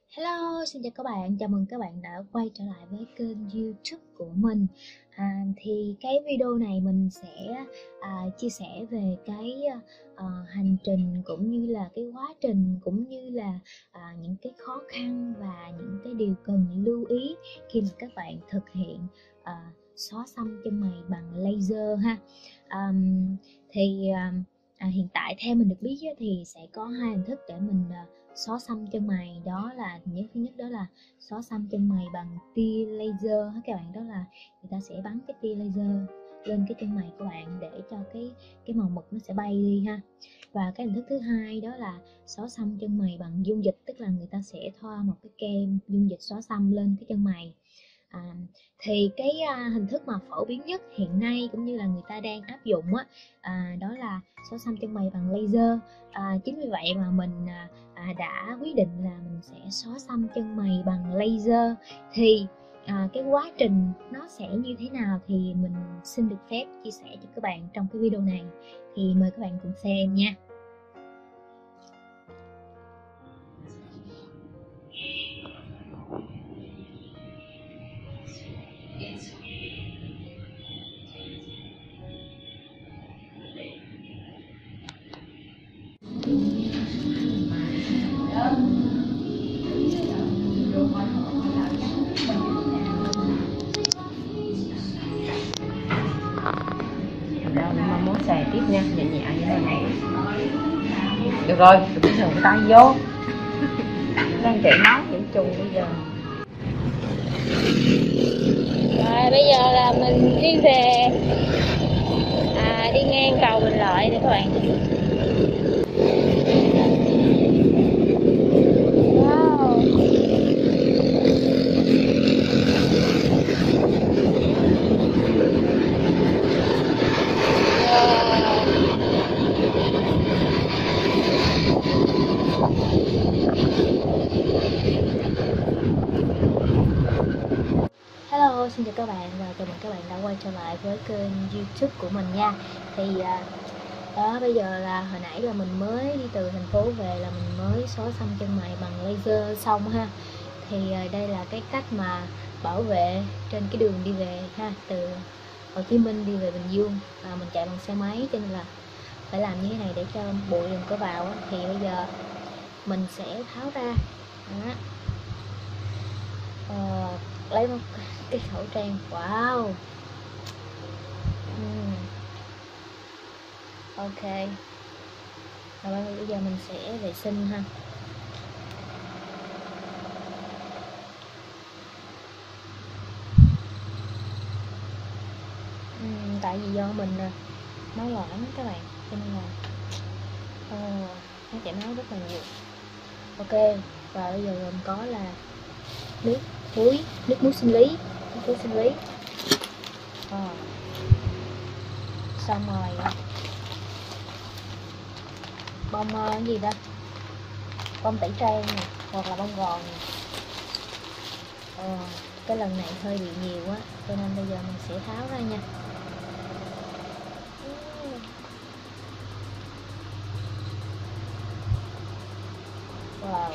Hello, xin chào các bạn, chào mừng các bạn đã quay trở lại với kênh YouTube của mình. Thì cái video này mình sẽ chia sẻ về cái hành trình cũng như là cái quá trình cũng như là những cái khó khăn và những cái điều cần lưu ý khi mà các bạn thực hiện xóa xăm chân mày bằng laser ha. Thì hiện tại theo mình được biết thì sẽ có hai hình thức để mình xóa xăm chân mày, đó là thứ nhất đó là xóa xăm chân mày bằng tia laser các bạn, đó là người ta sẽ bắn cái tia laser lên cái chân mày của bạn để cho cái màu mực nó sẽ bay đi ha. Và cái hình thức thứ hai đó là xóa xăm chân mày bằng dung dịch, tức là người ta sẽ thoa một cái kem dung dịch xóa xăm lên cái chân mày. Thì cái hình thức mà phổ biến nhất hiện nay cũng như là người ta đang áp dụng đó là xóa xăm chân mày bằng laser. Chính vì vậy mà mình đã quyết định là mình sẽ xóa xăm chân mày bằng laser. Thì cái quá trình nó sẽ như thế nào thì mình xin được phép chia sẻ cho các bạn trong cái video này, thì mời các bạn cùng xem nha. Mà muốn xài tiếp nha, nhẹ nhẹ như thế này. Được rồi, đừng dùng cái tay vô. Đang chảy máu nhiễm trùng bây giờ. Rồi bây giờ là mình đi về, đi ngang cầu Bình Lợi nè các bạn. Wow. Hello, xin chào các bạn và chào mừng các bạn đã quay trở lại với kênh YouTube của mình nha. Thì đó, bây giờ là hồi nãy là mình mới đi từ thành phố về, là mình mới xóa xăm chân mày bằng laser xong ha. Thì đây là cái cách mà bảo vệ trên cái đường đi về ha, từ Hồ Chí Minh đi về Bình Dương. Mình chạy bằng xe máy cho nên là phải làm như thế này để cho bụi đừng có vào á. Thì bây giờ mình sẽ tháo ra đó. Lấy một cái khẩu trang. Wow. Ok, rồi bây giờ mình sẽ vệ sinh ha. Tại vì do mình máu loãng các bạn, cho nên là nó chảy máu rất là nhiều. Ok, và bây giờ gồm có là nước muối sinh lý, xong rồi bông cái gì ta, bông tẩy trang nè, hoặc là bông gòn nè. Cái lần này hơi bị nhiều quá cho nên bây giờ mình sẽ tháo ra nha. Wow.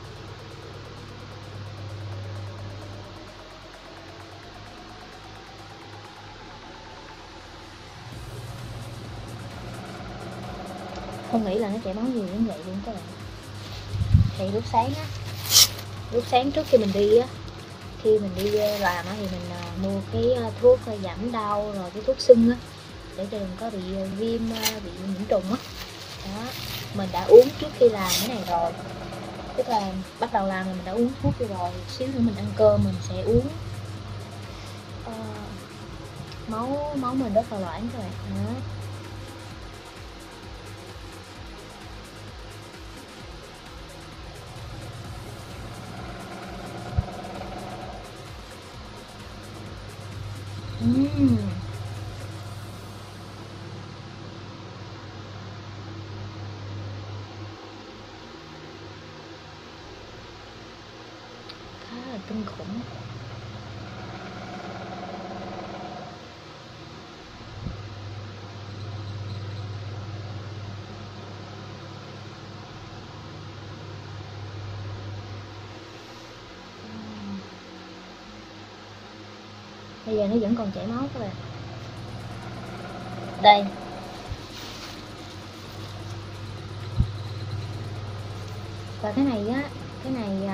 Không nghĩ là nó chảy máu nhiều như vậy luôn các bạn. Thì lúc sáng trước khi mình đi làm thì mình mua cái thuốc giảm đau rồi cái thuốc sưng á, để cho đừng có bị viêm, bị nhiễm trùng á. Đó, mình đã uống trước khi làm cái này rồi, tức là bắt đầu làm mình đã uống thuốc rồi, xíu nữa mình ăn cơm mình sẽ uống. Máu mình rất là loãng các bạn. Đó. Khá là kinh khủng. bây giờ nó vẫn còn chảy máu các bạn. Đây, và cái này á, cái này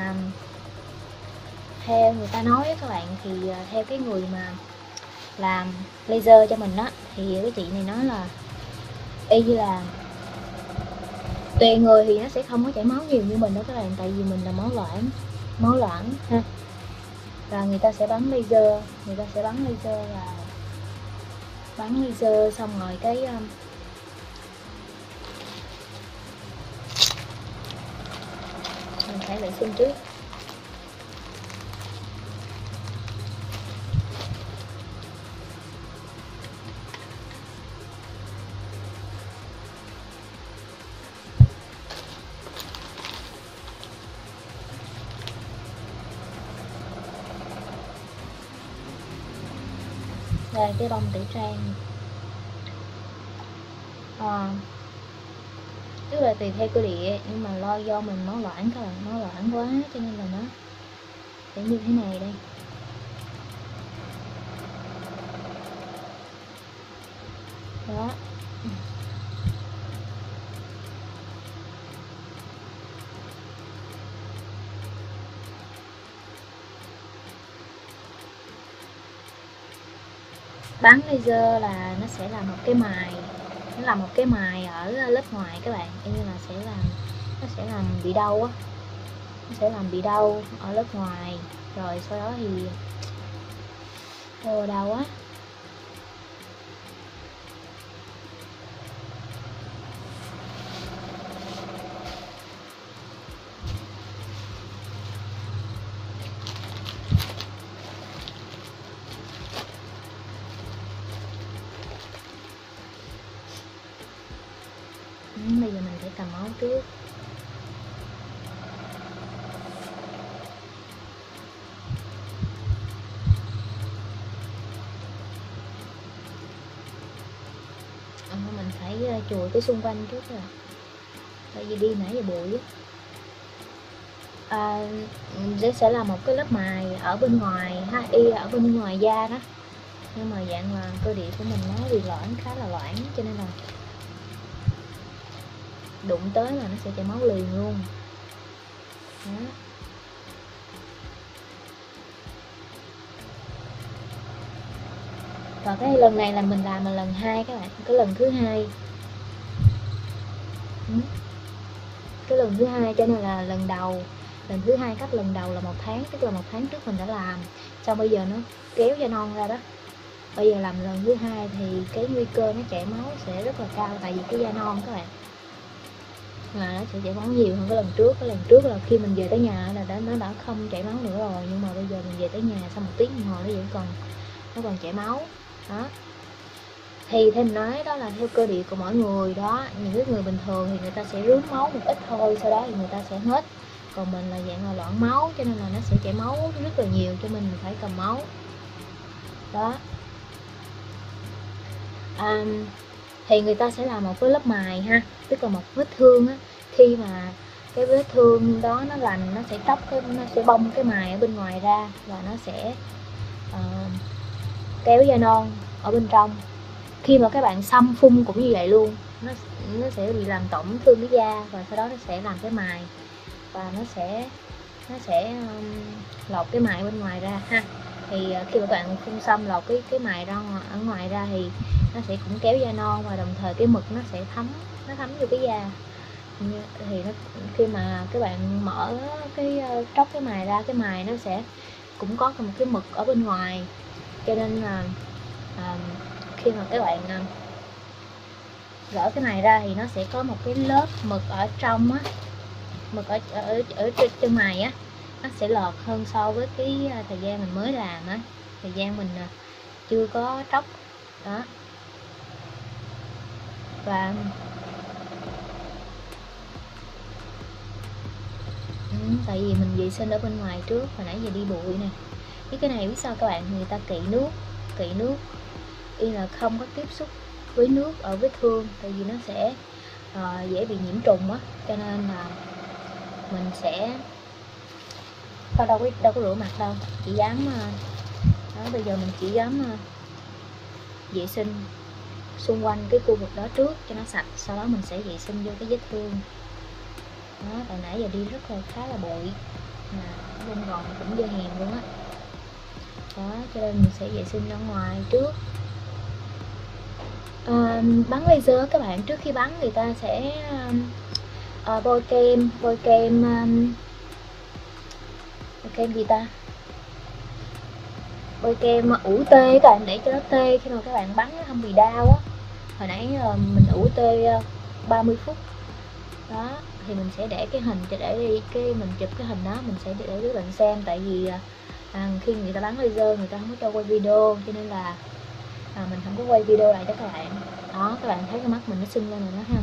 theo người ta nói á các bạn, thì theo cái người mà làm laser cho mình á, thì cái chị này nói là y như là tùy người thì nó sẽ không có chảy máu nhiều như mình đó các bạn, tại vì mình là máu loãng ha. Và người ta sẽ bắn laser, xong rồi cái mình phải vệ sinh trước. Đây cái bông tẩy trang, tức là tùy theo cơ địa, nhưng mà do mình máu loãng các bạn, máu loãng quá cho nên là nó sẽ như thế này đây. Đó. Bắn laser là nó sẽ là một cái mài, nó là một cái mài ở lớp ngoài các bạn, như là nó sẽ làm bị đau á, nó sẽ làm bị đau ở lớp ngoài, rồi sau đó thì đau quá. Bây giờ mình phải cầm máu trước. Mình phải chùi cái xung quanh trước rồi, tại vì đi nãy giờ bụi á. Đây sẽ là một cái lớp mài ở bên ngoài ha, y ở bên ngoài da đó, nhưng mà dạng là cơ địa của mình nó bị loãng, khá là loãng, cho nên là đụng tới là nó sẽ chảy máu liền luôn đó. Và cái lần này là mình làm là lần 2 các bạn, cái lần thứ hai, cái lần thứ hai, cho nên là lần thứ hai cách lần đầu là 1 tháng, tức là 1 tháng trước mình đã làm, xong bây giờ nó kéo da non ra đó. Bây giờ làm lần thứ hai thì cái nguy cơ nó chảy máu sẽ rất là cao, tại vì cái da non các bạn là nó sẽ chảy máu nhiều hơn cái lần trước. Cái lần trước là khi mình về tới nhà là nó đã không chảy máu nữa rồi, nhưng mà bây giờ mình về tới nhà sau 1 tiếng đồng hồ nó còn chảy máu đó. Thì thêm nói đó là theo cơ địa của mỗi người đó, những cái người bình thường thì người ta sẽ rướm máu một ít thôi, sau đó thì người ta sẽ hết. Còn mình là dạng là loãng máu, cho nên là nó sẽ chảy máu rất là nhiều, cho mình phải cầm máu đó. Thì người ta sẽ làm một cái lớp mài ha, tức là một vết thương á, khi mà cái vết thương đó nó lành, nó sẽ nó sẽ bong cái mài ở bên ngoài ra, và nó sẽ kéo da non ở bên trong. Khi mà các bạn xăm phun cũng như vậy luôn, nó sẽ bị làm tổn thương cái da, và sau đó nó sẽ làm cái mài, và nó sẽ lột cái mài bên ngoài ra ha. Thì khi mà các bạn phun xăm lột cái mài ra ở ngoài ra thì nó sẽ cũng kéo da non, và đồng thời cái mực nó sẽ thấm vô cái da. Thì khi mà các bạn mở tróc cái mài ra, cái mài nó sẽ cũng có một cái mực ở bên ngoài, cho nên là khi mà các bạn gỡ cái mài ra thì nó sẽ có một cái lớp mực ở trong á, mực ở trên mài á, nó sẽ lọt hơn so với cái thời gian mình mới làm á, thời gian mình chưa có tróc đó. Và tại vì mình vệ sinh ở bên ngoài trước, hồi nãy giờ đi bụi nè. Cái này biết sao các bạn, người ta kỵ nước y là không có tiếp xúc với nước ở vết thương, tại vì nó sẽ dễ bị nhiễm trùng á, cho nên là mình sẽ đâu có rửa mặt đâu, chỉ dám Đó, bây giờ mình chỉ dám vệ sinh xung quanh cái khu vực đó trước cho nó sạch, sau đó mình sẽ vệ sinh vô cái vết thương. Đó, tại nãy giờ đi rất là khá là bụi, bên gòn cũng dơ hèn luôn á. Đó, cho nên mình sẽ vệ sinh ra ngoài trước. Bắn laser các bạn, trước khi bắn người ta sẽ bôi kem gì ta, bôi kem ủ tê các bạn, để cho nó tê khi mà các bạn bắn nó không bị đau á. Hồi nãy mình ủ tê 30 phút. Đó, thì mình sẽ để cái hình để đi, cái mình chụp cái hình đó mình sẽ để các bạn xem, tại vì khi người ta bắn laser người ta không có cho quay video, cho nên là mình không có quay video lại cho các bạn. Đó, các bạn thấy cái mắt mình nó sưng lên rồi đó ha.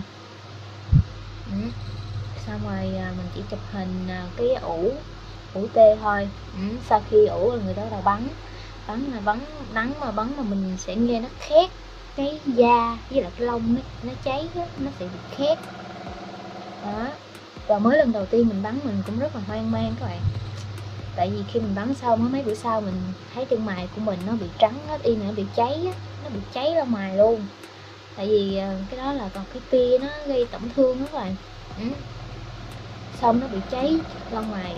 Xong rồi mình chỉ chụp hình cái ủ tê thôi. Sau khi ủ rồi người ta bắt đầu bắn mà mình sẽ nghe nó khét, cái da với lại cái lông nó cháy đó, nó sẽ bị khét. Đó, và mới lần đầu tiên mình bắn mình cũng rất là hoang mang các bạn, tại vì khi mình bắn xong mấy bữa sau mình thấy chân mày của mình nó bị trắng hết, y nó bị cháy á, nó bị cháy ra mày luôn, tại vì cái đó là còn cái tia nó gây tổn thương đó các bạn. Xong nó bị cháy lông mày,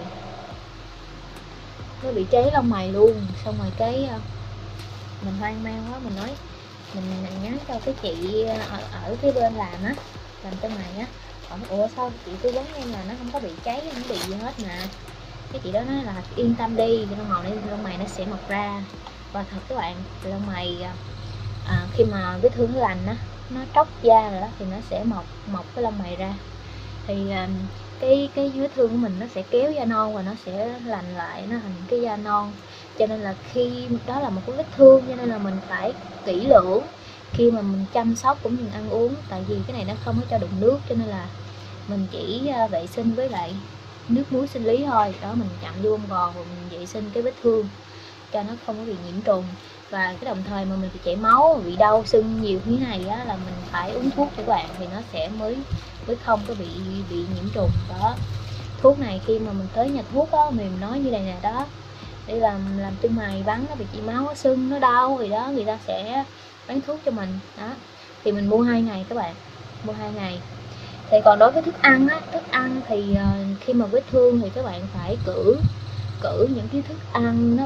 luôn. Xong rồi cái mình hoang mang quá, mình nói mình nhắn cho cái chị ở cái bên làm chân mày á, hỏi ủa sao chị tư vấn em là nó không có bị cháy, không bị gì hết mà. Cái chị đó nói là yên tâm đi, lông mày nó sẽ mọc ra. Và thật các bạn, lông mày khi mà vết thương nó lành á, nó tróc da rồi đó, thì nó sẽ mọc cái lông mày ra. Thì cái vết thương của mình nó sẽ kéo da non và nó sẽ lành lại, nó thành cái da non. Cho nên là khi đó là một cái vết thương, cho nên là mình phải kỹ lưỡng khi mà mình chăm sóc cũng như ăn uống, tại vì cái này nó không có cho đựng nước, cho nên là mình chỉ vệ sinh với lại nước muối sinh lý thôi. Đó, mình chậm vô bông gòn và mình vệ sinh cái vết thương cho nó không có bị nhiễm trùng. Và cái đồng thời mà mình bị chảy máu, bị đau sưng nhiều như thế này á, là mình phải uống thuốc cho các bạn, thì nó sẽ mới không có bị nhiễm trùng. Đó, thuốc này khi mà mình tới nhà thuốc á, mình nói như này nè, đó để làm chân mày bắn nó bị chảy máu, nó sưng, nó đau, thì đó người ta sẽ bán thuốc cho mình. Đó, thì mình mua 2 ngày các bạn, mua 2 ngày. Thì còn đối với thức ăn thì khi mà vết thương thì các bạn phải cử những cái thức ăn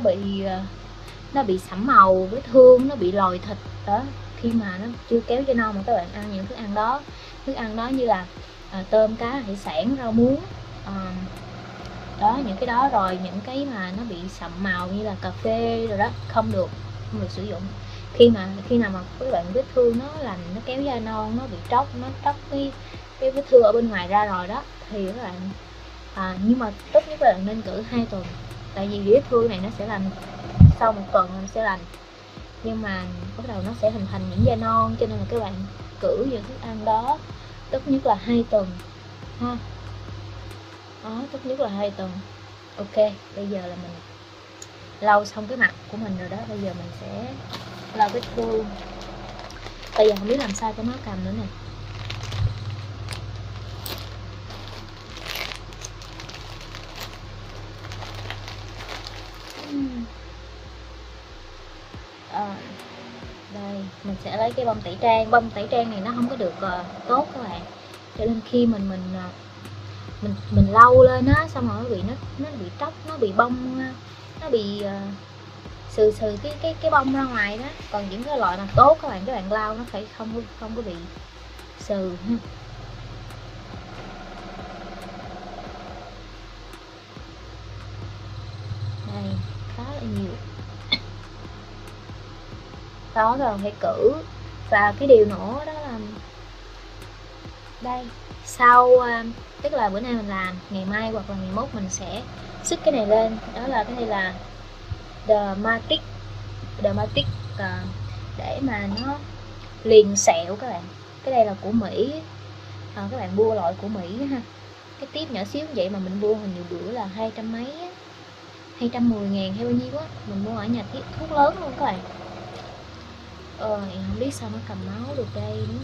nó bị sẫm màu, vết thương nó bị lòi thịt đó, khi mà nó chưa kéo da non mà các bạn ăn những thức ăn đó như là tôm, cá, hải sản, rau muống, đó, những cái đó. Rồi những cái mà nó bị sậm màu như là cà phê rồi đó không được sử dụng. Khi nào mà các bạn vết thương nó lành, nó kéo da non, nó bị tróc cái vết thương ở bên ngoài ra rồi đó, thì các bạn nhưng mà tốt nhất là nên cử 2 tuần, tại vì vết thương này nó sẽ lành sau 1 tuần nó sẽ lành, nhưng mà bắt đầu nó sẽ hình thành những da non, cho nên là các bạn cử những thức ăn đó tốt nhất là 2 tuần ha. Đó, tốt nhất là 2 tuần. Ok, bây giờ là mình lau xong cái mặt của mình rồi đó, bây giờ mình sẽ lau vết thương. Bây giờ không biết làm sao cho nó cầm nữa nè. Đây, mình sẽ lấy cái bông tẩy trang này nó không có được tốt các bạn, cho nên khi mình lau lên á, xong rồi nó bị tróc, nó bị bong, nó bị sừ cái bông ra ngoài đó. Còn những cái loại mà tốt các bạn lau nó phải không có bị sừ ha. Đây, khá là nhiều. Đó, rồi phải cử. Và cái điều nữa đó là đây, sau tức là bữa nay mình làm, ngày mai hoặc là ngày mốt mình sẽ xức cái này lên. Đó là cái này là Dermatic để mà nó liền sẹo các bạn. Cái đây là của Mỹ, các bạn mua loại của Mỹ ha. Cái tiếp nhỏ xíu vậy mà mình mua hình nhiều bữa là 200 mấy á, 210.000 hay bao nhiêu á. Mình mua ở nhà thuốc lớn luôn các bạn. Không biết sao nó cầm máu được đây nữa.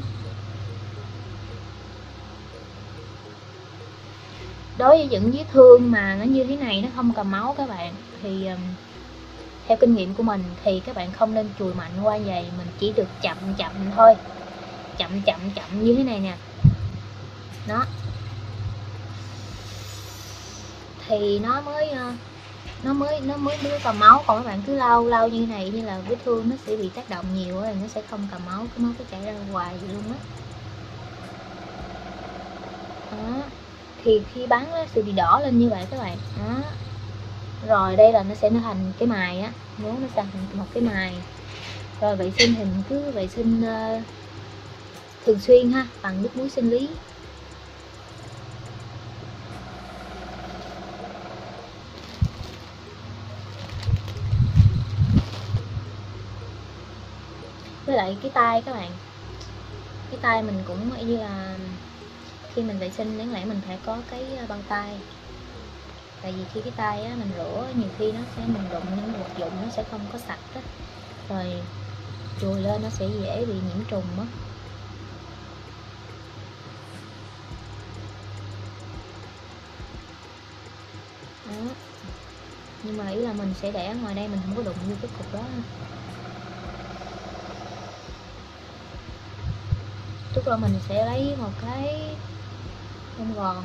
Đối với những vết thương mà nó như thế này, nó không cầm máu các bạn, thì theo kinh nghiệm của mình thì các bạn không nên chùi mạnh qua vậy, mình chỉ được chậm chậm thôi, chậm như thế này nè, đó thì nó mới cầm máu. Còn các bạn cứ lau như thế này, như là vết thương nó sẽ bị tác động nhiều rồi nó sẽ không cầm máu, cái máu cứ chảy ra hoài vậy luôn á. Đó thì khi bắn nó sẽ bị đỏ lên như vậy các bạn. Đó rồi đây là nó sẽ thành cái mài á, nếu nó sẽ thành một cái mài. Rồi vệ sinh thì mình cứ vệ sinh thường xuyên ha, bằng nước muối sinh lý. Với lại cái tay các bạn, cái tay mình cũng như là khi mình vệ sinh đáng lẽ mình phải có cái băng tay, tại vì khi cái tay á, mình rửa nhiều khi nó sẽ mình đụng những vật dụng nó sẽ không có sạch á, rồi chùi lên nó sẽ dễ bị nhiễm trùng á. Đó. Nhưng mà ý là mình sẽ để ở ngoài đây, mình không có đụng vô cái cục đó. Chút rồi mình sẽ lấy một cái bông gòn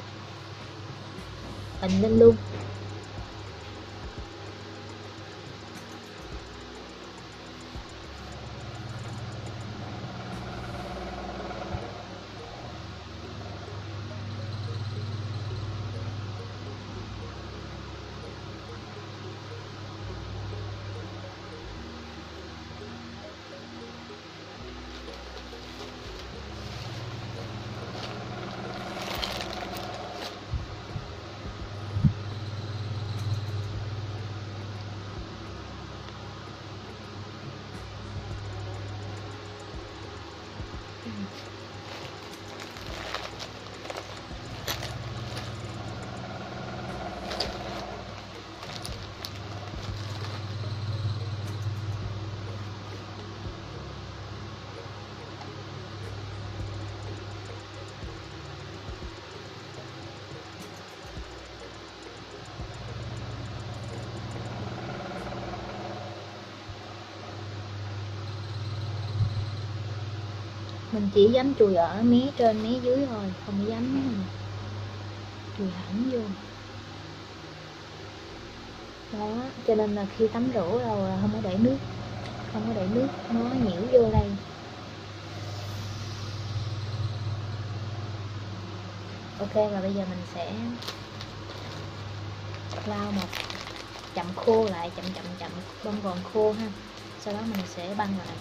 bình lên luôn. Mình chỉ dám chùi ở mé trên mé dưới thôi, không dám chùi hẳn vô. Đó cho nên là khi tắm rửa rồi là không có để nước, nó nhiễu vô đây. Ok, và bây giờ mình sẽ lau một chậm khô lại, chậm bông gòn khô ha, sau đó mình sẽ băng lại.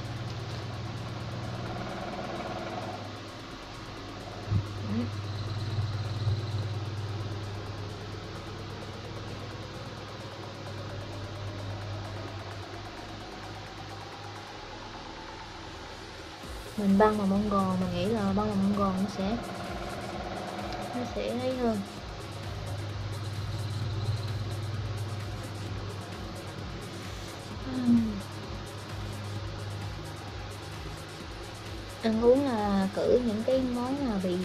Mình băng bằng bông gòn, mình nghĩ là băng bằng bông gòn nó sẽ ấy hơn. Ăn uống là cử những cái món mà bị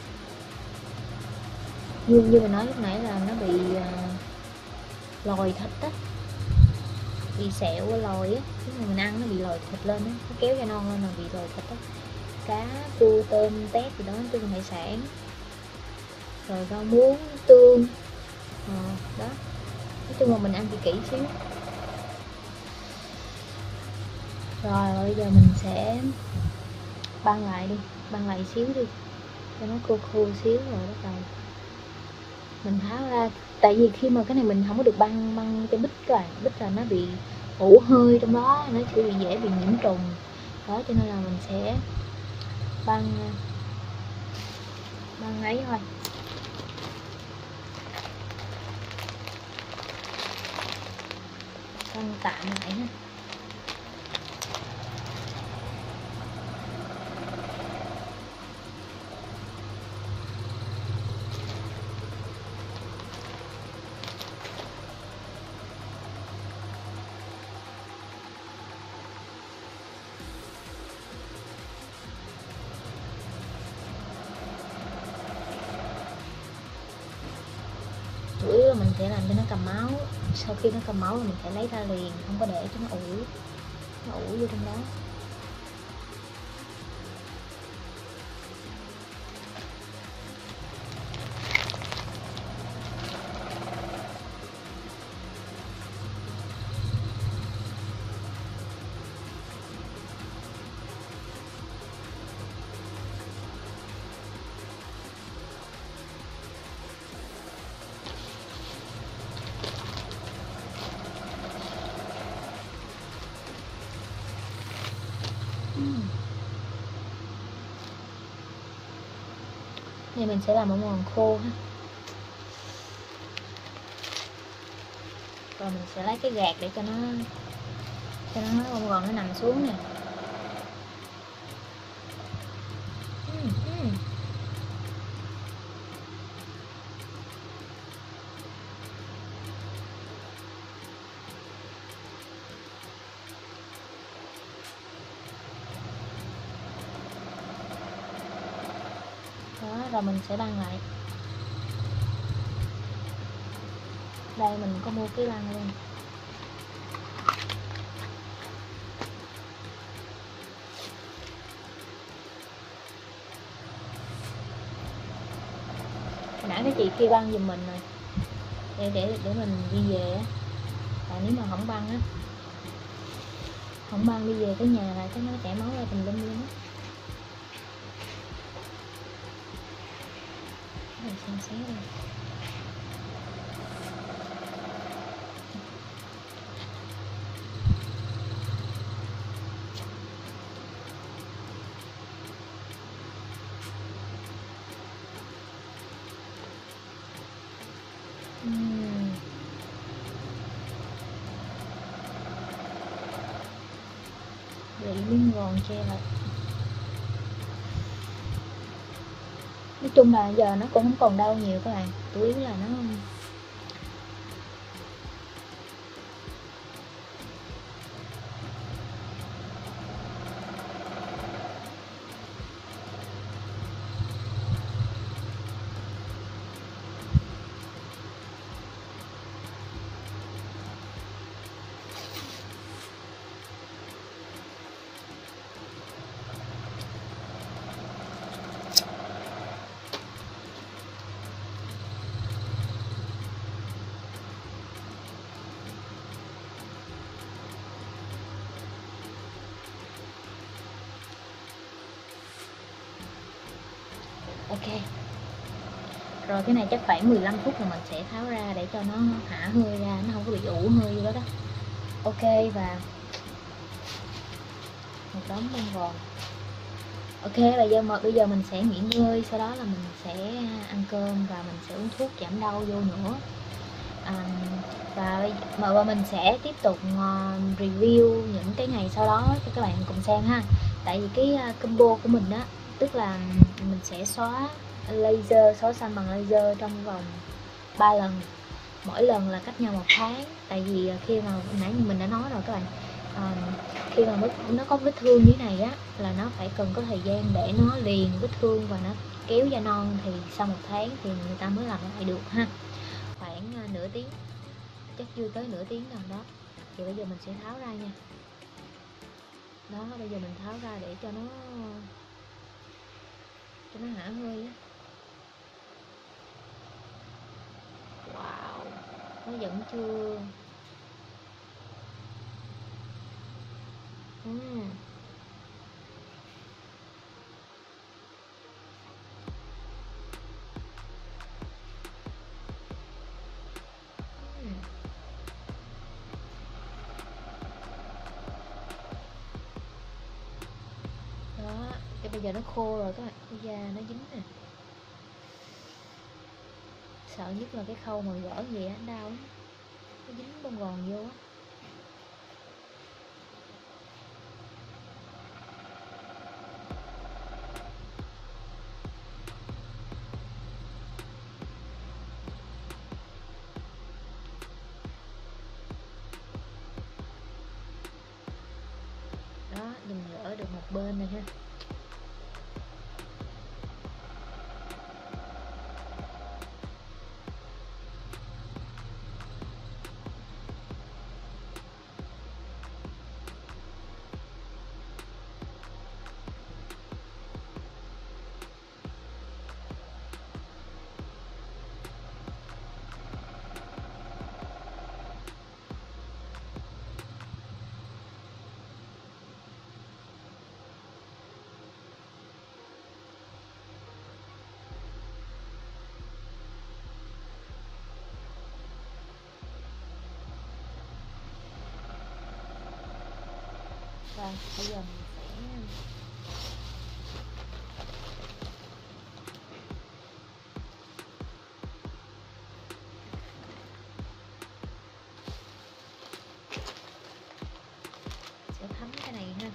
như mình nói lúc nãy là nó bị lòi thịt á, bị sẹo lòi á, khi mà mình ăn nó bị lòi thịt lên á, nó kéo da non lên là bị lòi thịt á. Cá, cua, tôm, tép gì đó, nói chung hải sản, rồi rau muống, tương, đó, nói chung là mình ăn kỹ xíu. Rồi bây giờ mình sẽ băng lại xíu đi cho nó khô xíu, rồi bắt đầu mình tháo ra. Tại vì khi mà cái này mình không có được băng cái bít các bạn, bít là nó bị ủ hơi trong đó, nó sẽ bị dễ bị nhiễm trùng đó, cho nên là mình sẽ băng ấy thôi. Băng tạm lại ha. Chủ yếu là mình sẽ làm cho nó cầm máu, sau khi nó cầm máu là mình phải lấy ra liền, không có để cho nó ủ vô trong đó. Này mình sẽ làm một món khô ha. Rồi mình sẽ lấy cái gạt để cho nó bông gòn nó nằm xuống nè. Đó, rồi mình sẽ băng lại. Đây mình có mua cái băng luôn. Hồi nãy cái chị kia băng giùm mình rồi. Để mình đi về á. Tại nếu mà không băng á, không băng đi về tới nhà lại cái nó chảy máu ra tùm lum luôn á. Mình xem xét đây. Để miếng gòn che lại. Nói chung là giờ nó cũng không còn đau nhiều các bạn, chủ yếu là nó ok. Rồi cái này chắc khoảng 15 phút là mình sẽ tháo ra để cho nó hả hơi ra, nó không có bị ủ hơi vô đó đó. Ok, và một đống bông gòn. Ok, bây giờ mình sẽ nghỉ ngơi, sau đó là mình sẽ ăn cơm và mình sẽ uống thuốc giảm đau vô nữa. Và mình sẽ tiếp tục review những cái ngày sau đó cho các bạn cùng xem ha. Tại vì cái combo của mình á, tức là mình sẽ xóa xanh bằng laser trong vòng 3 lần, mỗi lần là cách nhau 1 tháng. Tại vì khi mà nãy mình đã nói rồi các bạn, khi mà nó có vết thương như thế này á là nó phải cần có thời gian để nó liền vết thương và nó kéo da non, thì sau 1 tháng thì người ta mới làm lại được ha. Khoảng nửa tiếng, chắc chưa tới nửa tiếng gần đó. Thì bây giờ mình sẽ tháo ra nha. Đó, bây giờ mình tháo ra để cho nó hả hơi á. Wow, nó vẫn chưa đó, cái bây giờ nó khô rồi các bạn, cái da nó dính nè. Sợ nhất là cái khâu mà gỡ gì á, đau lắm, nó dính bông gòn vô á. Đó, mình gỡ được một bên này ha. Rồi bây giờ mình sẽ thấm cái này ha.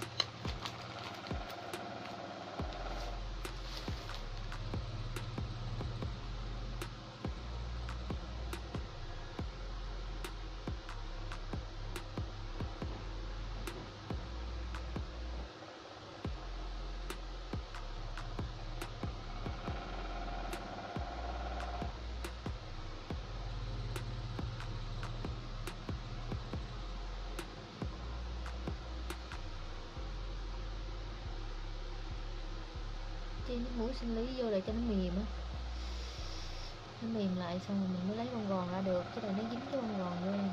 Chiên nước muối sinh lý vô để cho nó mềm á, nó mềm lại xong rồi mình mới lấy bông gòn ra được, chứ là nó dính cái bông gòn vô.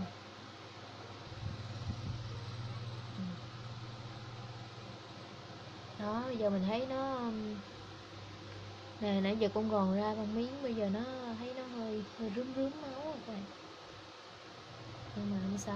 Đó, bây giờ mình thấy nó nè, nãy giờ con gòn ra con miếng, bây giờ nó thấy nó hơi rướm rướm máu rồi các bạn, nhưng mà không sao.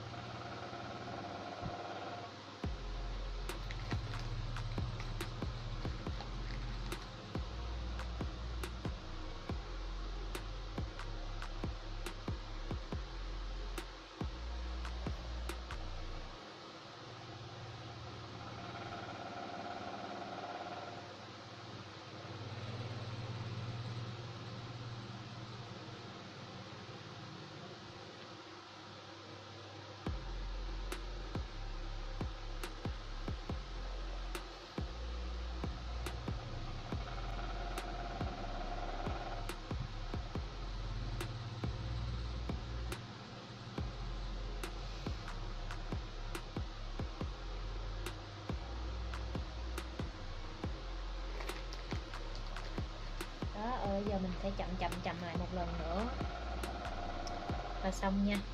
Đó, bây giờ mình sẽ chậm lại một lần nữa và xong nha.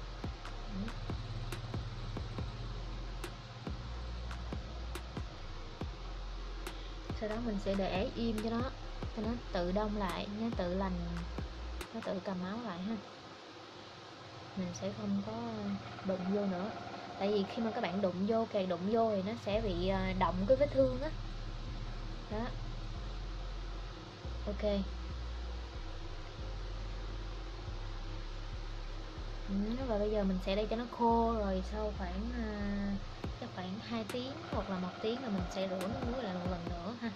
Sau đó mình sẽ để im cho nó tự đông lại, nó tự lành, nó tự cầm máu lại ha. Mình sẽ không có đụng vô nữa, tại vì khi mà các bạn đụng vô, càng đụng vô thì nó sẽ bị động cái vết thương á. Đó, ok. Và bây giờ mình sẽ để cho nó khô, rồi sau khoảng chắc khoảng 2 tiếng hoặc là 1 tiếng là mình sẽ rửa nước muối lại một lần nữa ha.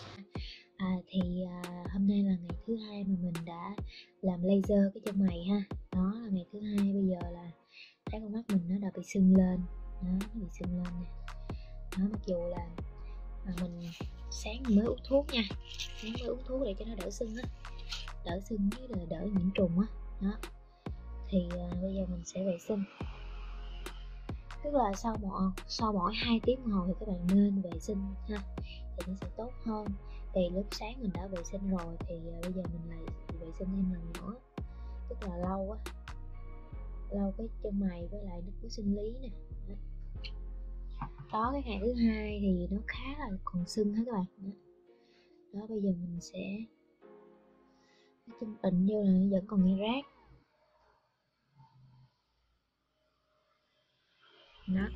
Hôm nay là ngày thứ hai mà mình đã làm laser cái chân mày ha. Đó là ngày thứ hai, bây giờ là thấy con mắt mình nó đã bị sưng lên, đó, nó bị sưng lên nè. Đó, mặc dù là mình sáng mới uống thuốc nha, sáng mới uống thuốc để cho nó đỡ sưng á, đỡ sưng với là đỡ nhiễm trùng á. Đó thì bây giờ mình sẽ vệ sinh, tức là sau mỗi 2 tiếng đồng hồ thì các bạn nên vệ sinh ha, thì nó sẽ tốt hơn. Thì lúc sáng mình đã vệ sinh rồi thì bây giờ mình lại vệ sinh thêm lần nữa, tức là lau cái chân mày với lại nước muối sinh lý nè. Đó, cái ngày thứ hai thì nó khá là còn sưng hết các bạn. Đó, bây giờ mình sẽ cái chân bệnh vô là vẫn còn nghe rát. Đó,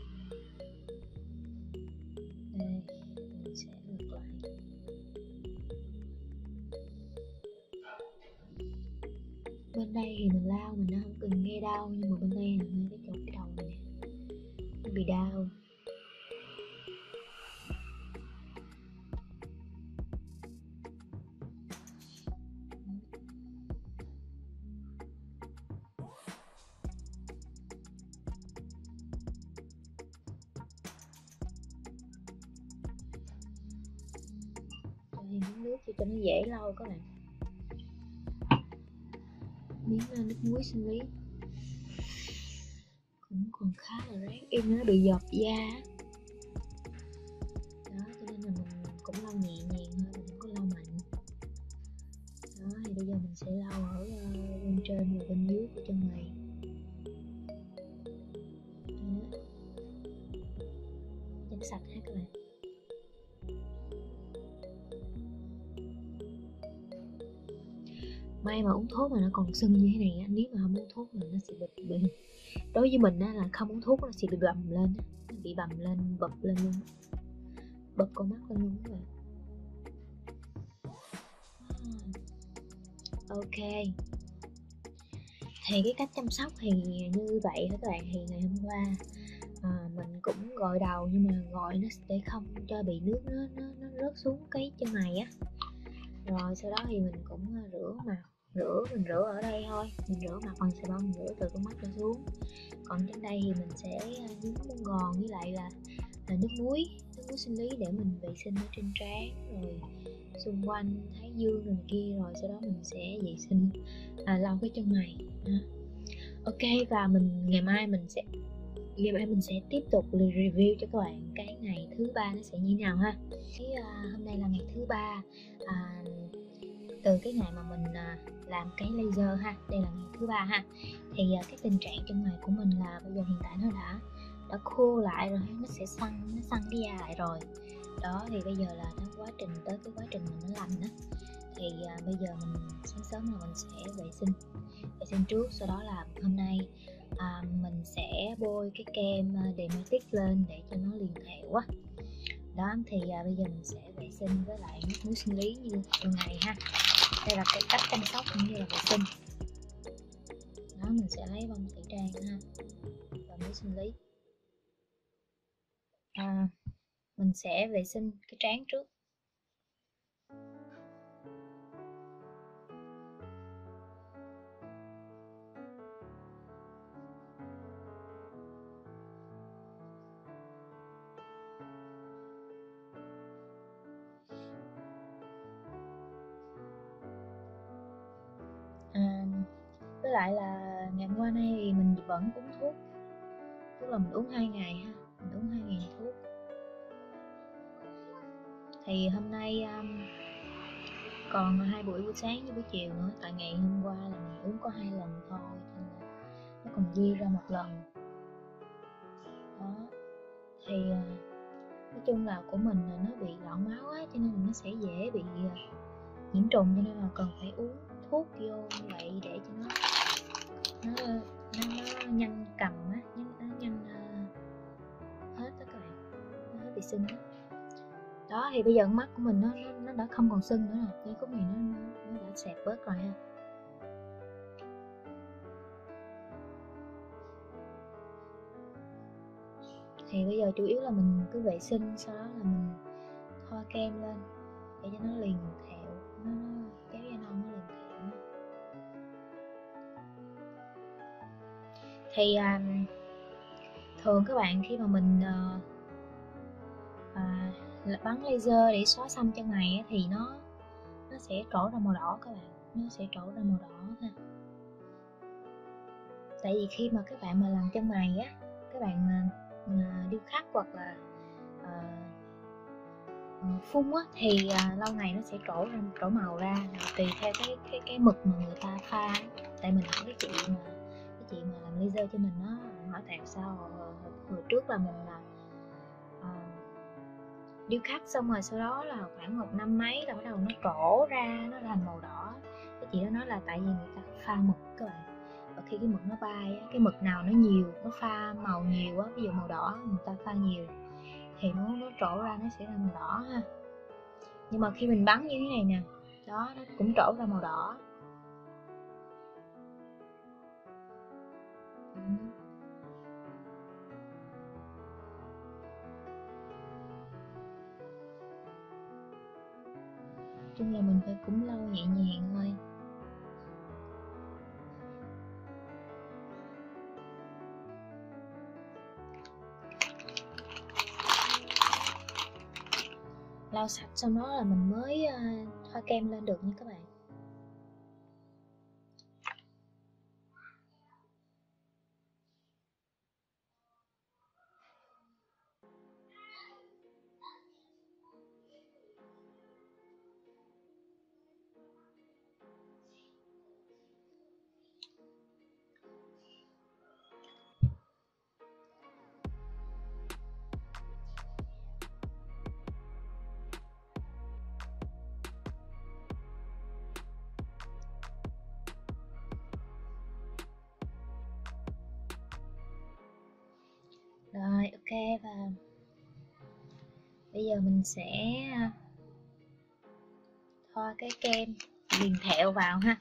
đây mình sẽ ngược lại. Bên đây thì mình lau mình nó không cần nghe đau, nhưng mà bên đây là ngay cái chỗ cái đầu này nó bị đau. Thì miếng nước cho nó dễ lau các bạn, miếng nước muối sinh lý cũng còn khá là rát, in nó bị giọt da. Đó, cho nên là mình cũng lau nhẹ nhàng thôi, mình không có lau mạnh. Đó, thì bây giờ mình sẽ lau ở bên trên và bên dưới của chân mày. Cho nó sạch ha các bạn. may mà uống thuốc mà nó còn sưng như thế này á, nếu mà không uống thuốc là nó sẽ bị đối với mình á, là không uống thuốc nó sẽ bị bầm lên, nó bị bầm lên, bập lên luôn, bập con mắt lên luôn các bạn. Ok, thì cái cách chăm sóc thì như vậy các bạn. Thì ngày hôm qua mình cũng gội đầu, nhưng mà gội nó để không cho bị nước nó rớt xuống cái chân mày á. Rồi sau đó thì mình cũng rửa mặt, mình rửa ở đây thôi, mình rửa mặt bằng xà bông, mình rửa từ con mắt ra xuống. Còn trên đây thì mình sẽ nhúng bông gòn với lại là nước muối sinh lý để mình vệ sinh ở trên trán, rồi xung quanh thái dương rồi này kia. Rồi sau đó mình sẽ vệ sinh lau cái chân mày. Ok, và ngày mai mình sẽ tiếp tục review cho các bạn cái ngày thứ ba nó sẽ như thế nào ha. Hôm nay là ngày thứ ba từ cái ngày mà mình làm cái laser ha. Đây là ngày thứ ba ha. Thì cái tình trạng chân mày của mình là bây giờ hiện tại nó đã khô lại rồi, nó sẽ săn cái da lại rồi đó. Thì bây giờ là tới cái quá trình mà nó lành đó. Thì bây giờ mình sáng sớm là mình sẽ vệ sinh trước. Sau đó là hôm nay mình sẽ bôi cái kem Dermatic lên để cho nó liền thẹo á đó. Thì bây giờ mình sẽ vệ sinh với lại nước muối sinh lý như thường ngày ha. Đây là cái cách chăm sóc cũng như là vệ sinh đó. Mình sẽ lấy bông tẩy trang ha và muối sinh lý. Mình sẽ vệ sinh cái trán trước. Với lại là ngày hôm qua nay thì mình vẫn uống thuốc, tức là mình uống 2 ngày ha, mình uống 2 ngày thuốc. Thì hôm nay còn 2 buổi sáng với buổi chiều nữa, tại ngày hôm qua là mình uống có 2 lần thôi nên là nó còn dư ra 1 lần đó. Thì nói chung là của mình là nó bị loãng máu á, cho nên là nó sẽ dễ bị nhiễm trùng, cho nên là cần phải uống thuốc vô như vậy để cho nó nhanh cầm á, nó nhanh hết tất cả, nó hết bị sưng đó. Thì bây giờ mắt của mình nó đã không còn sưng nữa rồi, cái khúc này nó đã xẹp bớt rồi ha. Thì bây giờ chủ yếu là mình cứ vệ sinh, sau đó là mình thoa kem lên để cho nó liền thẹo, nó kéo da non nó liền thẹo. Thì thường các bạn khi mà mình bắn laser để xóa xăm chân mày á, thì nó sẽ trổ ra màu đỏ các bạn, nó sẽ trổ ra màu đỏ ha. Tại vì khi mà các bạn mà làm chân mày á, các bạn điêu khắc hoặc là phun á, thì lâu ngày nó sẽ trổ màu ra, tùy theo cái mực mà người ta pha. Tại mình hỏi cái chị mà làm laser cho mình, nó hỏi tại sao hồi trước là mình là điêu khắc xong rồi sau đó là khoảng 1 năm mấy là bắt đầu nó trổ ra, nó thành màu đỏ. Cái chị đó nói là tại vì người ta pha mực các bạn, và khi cái mực nó bay á, cái mực nào nó nhiều, nó pha màu nhiều á, ví dụ màu đỏ người ta pha nhiều thì nó trổ ra nó sẽ ra màu đỏ ha. Nhưng mà khi mình bắn như thế này nè đó, nó cũng trổ ra màu đỏ. Chung là mình phải cũng lau nhẹ nhàng thôi. Lau sạch xong đó là mình mới thoa kem lên được nha các bạn. bây giờ mình sẽ thoa cái kem liền thẹo vào ha.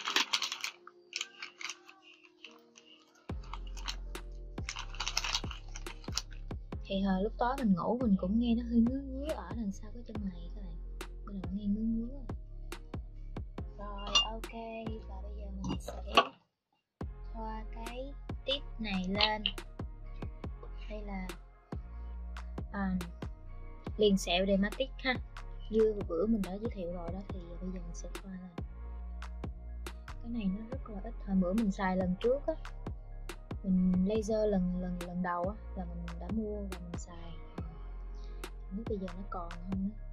Thì hồi lúc tối mình ngủ mình cũng nghe nó hơi ngứa ngứa ở đằng sau cái chân mày các bạn. Bây giờ nghe ngứa ngứa rồi. Ok, và bây giờ mình sẽ thoa cái tip này lên. Đây là liền sẹo Dermatic ha, như bữa mình đã giới thiệu rồi đó. Thì bây giờ mình sẽ thoa lên. Cái này nó rất là ít. Hồi bữa mình xài lần trước á, mình laser lần đầu á là mình đã mua và mình xài, không biết bây giờ nó còn không nữa.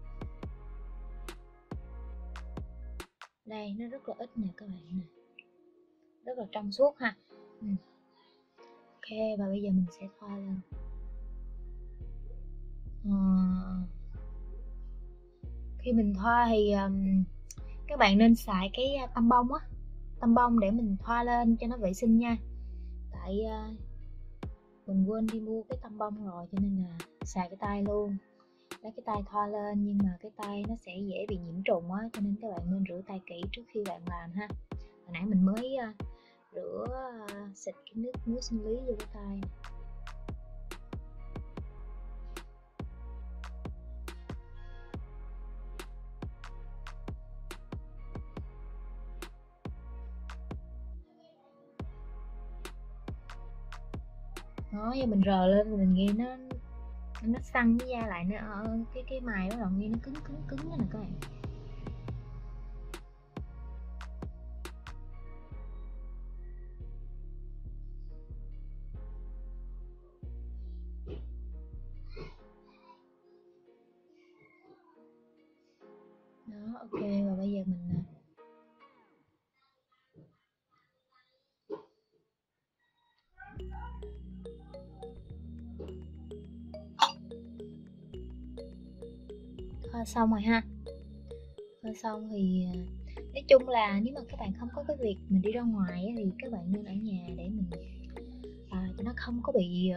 Đây nó rất là ít nè các bạn nè, rất là trong suốt ha. Ok, và bây giờ mình sẽ thoa lên. Khi mình thoa thì các bạn nên xài cái tăm bông á, tăm bông để mình thoa lên cho nó vệ sinh nha. Tại mình quên đi mua cái tăm bông rồi cho nên là xài cái tay luôn, lấy cái tay thoa lên. Nhưng mà cái tay nó sẽ dễ bị nhiễm trùng á, cho nên các bạn nên rửa tay kỹ trước khi bạn làm ha. Hồi nãy mình mới rửa xịt cái nước muối sinh lý vô cái tay. Đó, giờ mình rờ lên rồi mình nghe nó săn cái da lại, nó ở cái mài bắt đầu nghe nó cứng nè các bạn. Đó, ok, và bây giờ mình thoa xong rồi ha. Thoa xong thì nói chung là nếu mà các bạn không có cái việc mình đi ra ngoài ấy, thì các bạn nên ở nhà để mình cho nó không có bị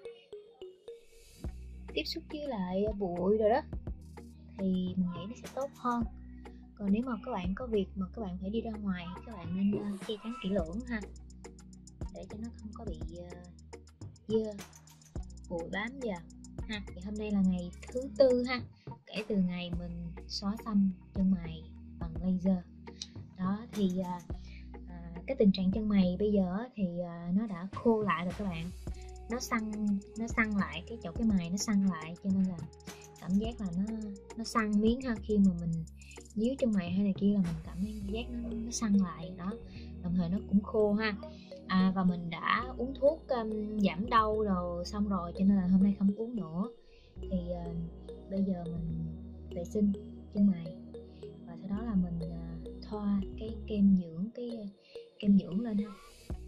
tiếp xúc với lại bụi rồi đó, thì mình nghĩ nó sẽ tốt hơn. Còn nếu mà các bạn có việc mà các bạn phải đi ra ngoài, các bạn nên che chắn kỹ lưỡng ha, để cho nó không có bị dơ bụi bám vào ha. Thì hôm nay là ngày thứ tư ha, kể từ ngày mình xóa xăm chân mày bằng laser đó. Thì cái tình trạng chân mày bây giờ thì nó đã khô lại rồi các bạn. Nó săn lại cái chỗ cái mày, nó săn lại, cho nên là cảm giác là nó săn miếng ha. Khi mà mình nhíu chân mày hay này kia là mình cảm giác nó săn lại đó, đồng thời nó cũng khô ha. Và mình đã uống thuốc giảm đau rồi xong rồi, cho nên là hôm nay không uống nữa. Thì bây giờ mình vệ sinh chân mày và sau đó là mình thoa cái kem dưỡng lên ha.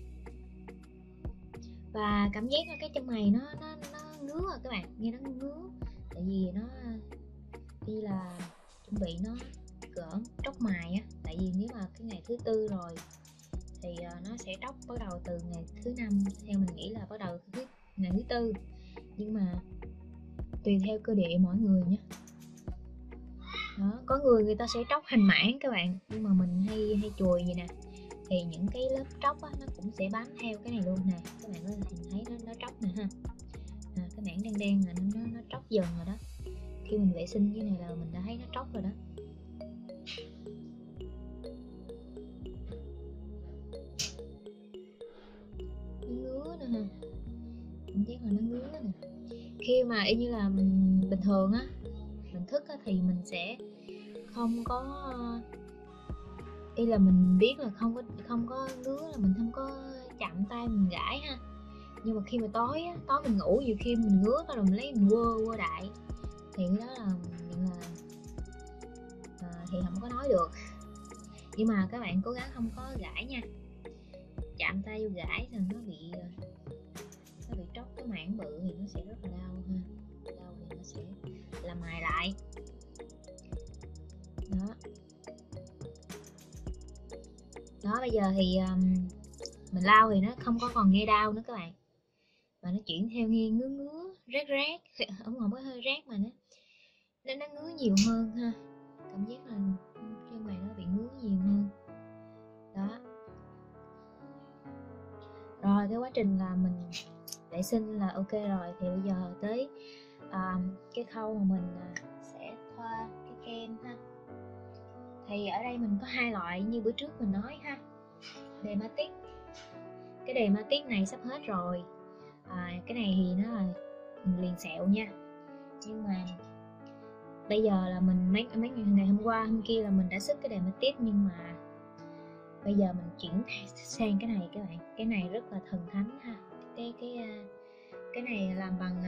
Và cảm giác là cái chân mày nó ngứa rồi các bạn, nghe nó ngứa, tại vì nó như là chuẩn bị nó gỡ tróc mày á. Tại vì nếu mà cái ngày thứ tư rồi thì nó sẽ tróc bắt đầu từ ngày thứ năm, theo mình nghĩ là bắt đầu ngày thứ tư, nhưng mà tùy theo cơ địa mỗi người nhé. Đó, có người ta sẽ tróc hình mảng các bạn, nhưng mà mình hay chùi vậy nè, thì những cái lớp tróc á, nó cũng sẽ bám theo cái này luôn nè. Các bạn có thể thấy nó tróc nè ha. Cái mảng đen là nó tróc dần rồi đó. Khi mình vệ sinh cái này là mình đã thấy nó tróc rồi đó. Nó ngứa nữa ha, cảm giác là nó ngứa nè. Khi mà y như là bình thường á, mình thức á, thì mình sẽ không có y là mình biết là không có ngứa, là mình không có chạm tay mình gãi ha. Nhưng mà khi mà tối mình ngủ nhiều khi mình ngứa rồi mình lấy mình quơ đại, thì cái đó là thì không có nói được. Nhưng mà các bạn cố gắng không có gãi nha, chạm tay vô gãi thì nó bị tróc cái mảng bự thì nó sẽ rất là đau ha. Đau thì nó sẽ làm mài lại đó. Bây giờ thì mình lau thì nó không có còn nghe đau nữa các bạn, mà nó chuyển theo nghe ngứa rát, không có hơi rát mà nên nó ngứa nhiều hơn ha, cảm giác là chân mày nó bị ngứa nhiều hơn đó. Rồi cái quá trình là mình vệ sinh là ok rồi, thì bây giờ tới cái khâu mà mình sẽ thoa cái kem ha. Thì ở đây mình có hai loại như bữa trước mình nói ha, Dermatic. Cái Dermatic này sắp hết rồi, cái này thì nó là liền sẹo nha, nhưng mà bây giờ là mình mấy ngày hôm qua hôm kia là mình đã sức cái Dermatic, nhưng mà bây giờ mình chuyển sang cái này các bạn. Cái này rất là thần thánh ha. Cái này làm bằng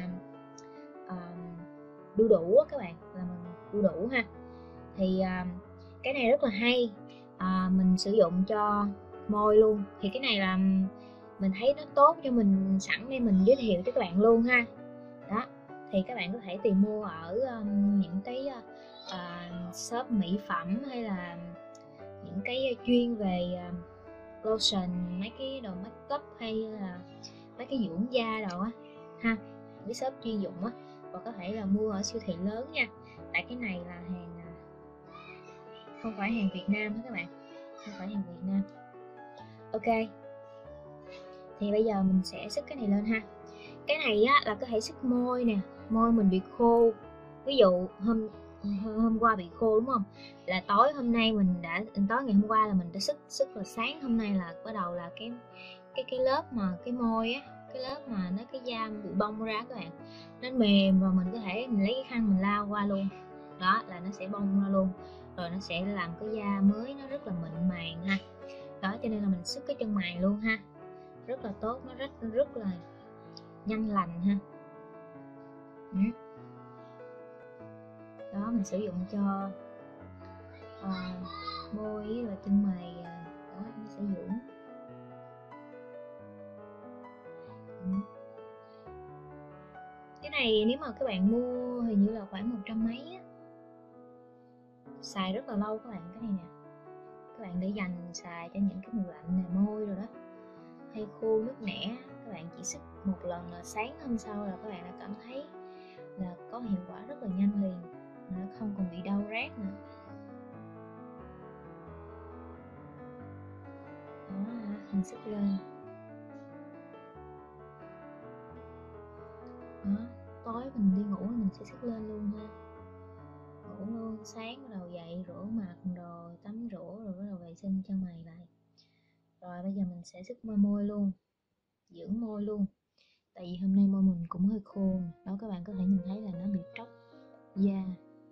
đu đủ các bạn, làm bằng đu đủ ha. Thì cái này rất là hay, mình sử dụng cho môi luôn. Thì cái này là mình thấy nó tốt cho mình, sẵn đây mình giới thiệu cho các bạn luôn ha. Đó, thì các bạn có thể tìm mua ở những cái shop mỹ phẩm, hay là những cái chuyên về lotion, mấy cái đồ make up, hay là mấy cái dưỡng da đồ á ha, cái shop chuyên dụng á, và có thể là mua ở siêu thị lớn nha. Tại cái này là hàng không phải hàng Việt Nam hết các bạn, không phải hàng Việt Nam. Ok, thì bây giờ mình sẽ xức cái này lên ha. Cái này á là có thể xức môi nè, môi mình bị khô, ví dụ hôm qua bị khô đúng không, là tối hôm nay tối ngày hôm qua là mình đã sức là sáng hôm nay là bắt đầu là cái lớp mà cái môi á, cái lớp mà nó cái da bị bong ra các bạn, nó mềm, và mình có thể mình lấy cái khăn mình lao qua luôn đó, là nó sẽ bong ra luôn, rồi nó sẽ làm cái da mới nó rất là mịn màng ha. Đó, cho nên là mình sức cái chân mày luôn ha, rất là tốt, nó rất là nhanh lành ha. Đó, mình sử dụng cho môi và chân mày, đó nó sẽ dưỡng. Cái này nếu mà các bạn mua hình như là khoảng 100 mấy á, xài rất là lâu các bạn. Cái này nè, các bạn để dành xài cho những cái mùa lạnh nè, môi rồi đó hay khô nứt nẻ, các bạn chỉ sức một lần là sáng hôm sau là các bạn đã cảm thấy là có hiệu quả rất là nhanh liền, mà nó không còn bị đau rát nữa. Đó, mình sức lên đó, tối mình đi ngủ mình sẽ sức lên luôn ha, ngủ luôn, sáng bắt đầu dậy rửa mặt rồi tắm rửa rồi bắt đầu vệ sinh chân mày lại. Rồi bây giờ mình sẽ sức môi luôn, dưỡng môi luôn, tại vì hôm nay môi mình cũng hơi khô đó, các bạn có thể nhìn thấy là nó bị tróc da.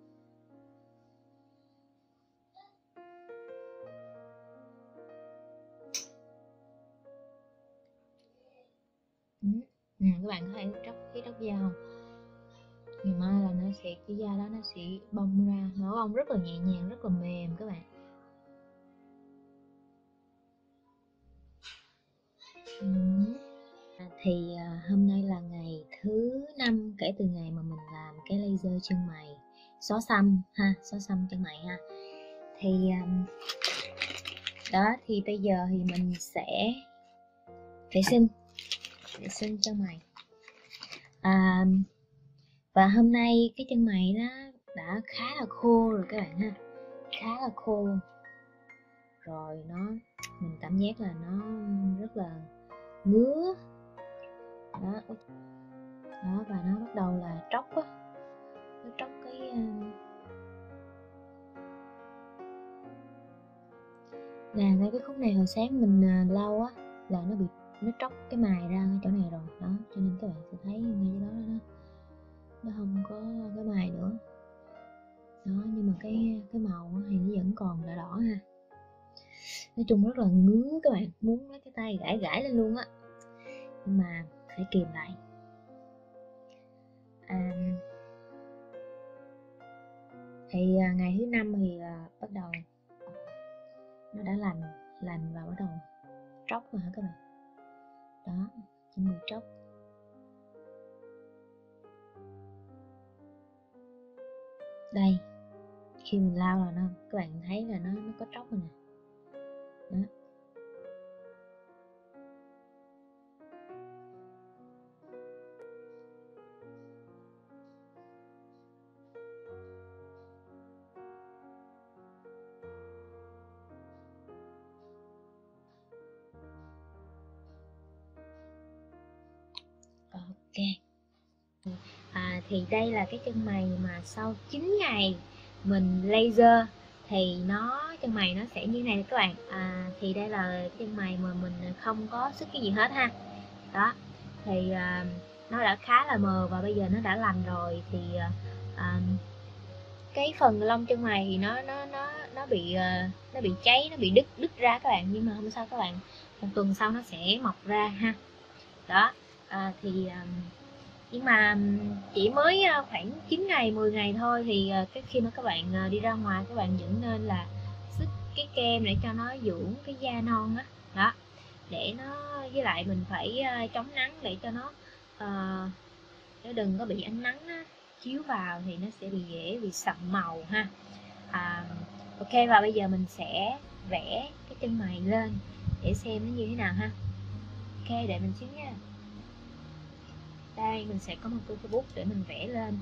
Các bạn có thể tróc da không? Ngày mai là nó sẽ, cái da đó nó sẽ bong ra, nó bong rất là nhẹ nhàng, rất là mềm các bạn. Thì hôm nay là ngày thứ 5 kể từ ngày mà mình làm cái laser chân mày, xóa xăm ha, xóa xăm chân mày ha. Thì đó, thì bây giờ thì mình sẽ vệ sinh chân mày. Và hôm nay cái chân mày nó đã khá là khô rồi các bạn ha, khá là khô rồi, mình cảm giác là nó rất là ngứa đó, và nó bắt đầu là tróc á, nó tróc cái ngay cái khúc này hồi sáng mình lau á là nó tróc cái mài ra cái chỗ này rồi đó, cho nên các bạn sẽ thấy ngay cái đó nó không có cái mài nữa đó, nhưng mà cái màu thì nó vẫn còn đỏ đỏ ha. Nói chung rất là ngứa các bạn, muốn lấy cái tay gãi lên luôn á, nhưng mà phải kìm lại. Thì ngày thứ 5 thì bắt đầu nó đã lành và bắt đầu tróc rồi hả các bạn, đó, chuẩn bị tróc. Đây, khi mình lau là các bạn thấy là nó có tróc rồi nè đó. Ok. Thì đây là cái chân mày mà sau 9 ngày mình laser thì chân mày nó sẽ như này các bạn. Thì đây là chân mày mà mình không có sức cái gì hết ha. Đó thì nó đã khá là mờ và bây giờ nó đã lành rồi. Thì cái phần lông chân mày thì nó bị cháy, nó bị đứt ra các bạn, nhưng mà không sao các bạn, một tuần sau nó sẽ mọc ra ha. Đó nhưng mà chỉ mới khoảng 9 ngày 10 ngày thôi thì khi mà các bạn đi ra ngoài, các bạn vẫn nên là xịt cái kem để cho nó dưỡng cái da non á. Đó để nó, với lại mình phải chống nắng để cho nó đừng có bị ánh nắng á, chiếu vào thì nó sẽ dễ bị sậm màu ha. Ok, và bây giờ mình sẽ vẽ cái chân mày lên để xem nó như thế nào ha. Ok, để mình xíu nha. Đây mình sẽ có một cái bút để mình vẽ lên.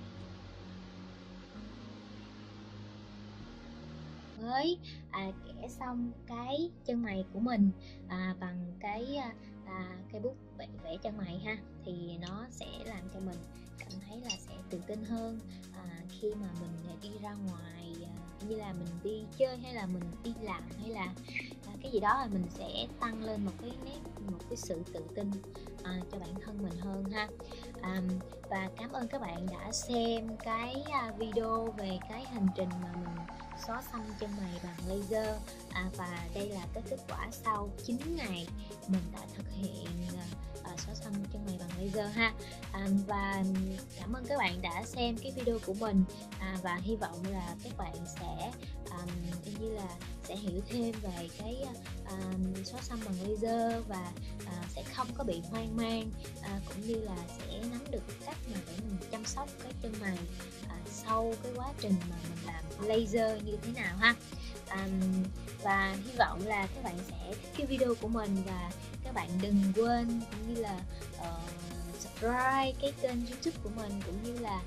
Với vẽ xong cái chân mày của mình bằng cái bút vẽ chân mày ha, thì nó sẽ làm cho mình cảm thấy là sẽ tự tin hơn khi mà mình đi ra ngoài, như là mình đi chơi hay là mình đi làm hay là cái gì đó, là mình sẽ tăng lên một cái sự tự tin cho bản thân mình hơn ha. Và cảm ơn các bạn đã xem cái video về cái hành trình mà mình xóa xăm chân mày bằng laser. Và đây là cái kết quả sau 9 ngày mình đã thực hiện xóa xăm chân mày bằng laser ha. Và cảm ơn các bạn đã xem cái video của mình, và hy vọng là các bạn sẽ như là sẽ hiểu thêm về cái xóa xăm bằng laser và sẽ không có bị hoang mang, cũng như là sẽ nắm được cách mà để mình chăm sóc cái chân mày sau cái quá trình mà mình làm laser như thế nào ha. Và hy vọng là các bạn sẽ thích cái video của mình, và các bạn đừng quên cũng như là subscribe cái kênh YouTube của mình, cũng như là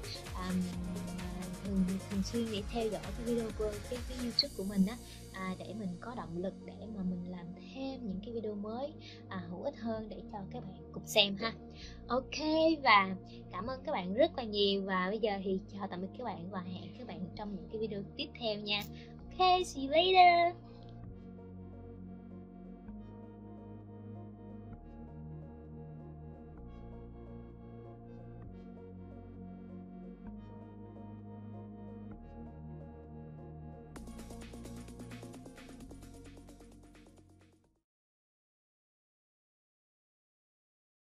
thường xuyên để theo dõi cái video của cái YouTube của mình á, để mình có động lực để mà mình làm thêm những cái video mới hữu ích hơn để cho các bạn cùng xem ha. Ok, và cảm ơn các bạn rất là nhiều, và bây giờ thì chào tạm biệt các bạn và hẹn các bạn trong những cái video tiếp theo nha. Ok, see you later.